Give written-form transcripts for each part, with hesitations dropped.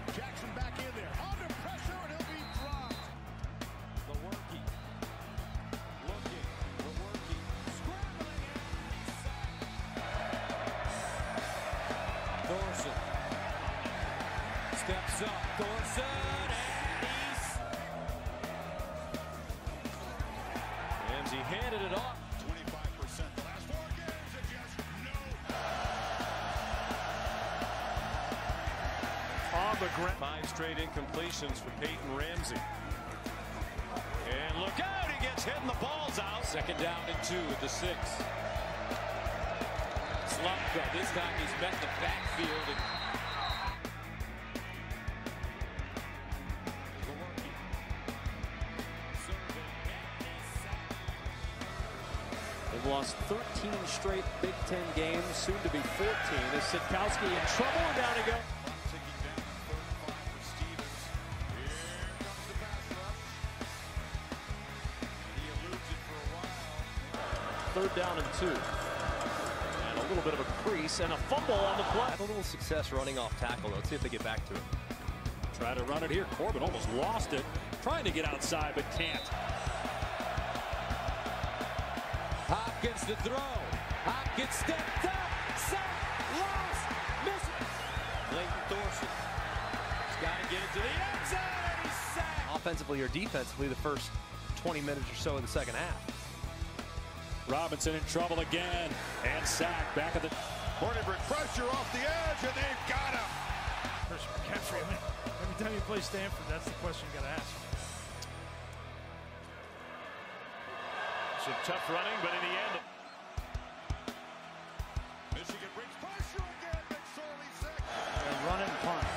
Jackson back in there. Under pressure, and he'll be dropped. The worky. Looking. The worky. Scrambling and sacked. Thorson. Steps up. Thorson. And Ramsey handed it off. 25%. The last 4 games, and just no. On the ground. 5 straight incompletions for Peyton Ramsey. And look out, he gets hit and the ball's out. 2nd down and 2 at the 6. Slumka, this time he's met the backfield. They've lost 13 straight Big Ten games, soon to be 14. Is Sitkowski in trouble? Down to go. Taking down 3rd and 5 for Stevens. Here comes the pass rush. He eludes it for a while. 3rd down and 2. And a little bit of a crease and a fumble on the play. Have a little success running off tackle. Let's see if they get back to it. Try to run it here. Corbin almost lost it. Trying to get outside, but can't. Hopkins to throw. Hopkins stepped up. Sack. Lost. Missed. Clayton Thorson. He's got to get it to the end zone. And he's sacked. Offensively or defensively, the first 20 minutes or so of the 2nd half. Robinson in trouble again. And sacked back at the... Hornibrook pressure off the edge, and they've got him. Christian McCaffrey, I mean, every time you play Stanford, that's the question you got to ask. Some tough running, but in the end... Michigan brings pressure again. McSorley sick. And run it and punt.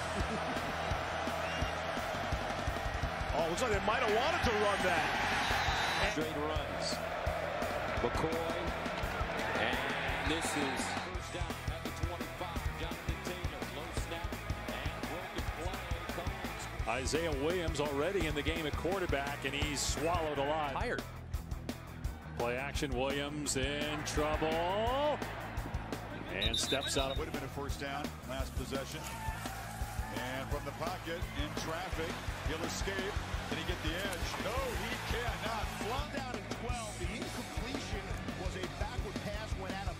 Oh, looks like they might have wanted to run that. Straight runs. McCoy. And this is first down at the 25. Jonathan Taylor. Low snap. And broken play. Comes. Isaiah Williams already in the game at quarterback, and he's swallowed alive. Tired. Play action. Williams in trouble. And steps out. Would have been a first down last possession. And from the pocket in traffic, he'll escape. Can he get the edge? No, he cannot. Flung down in 12. The incompletion was a backward pass, went out of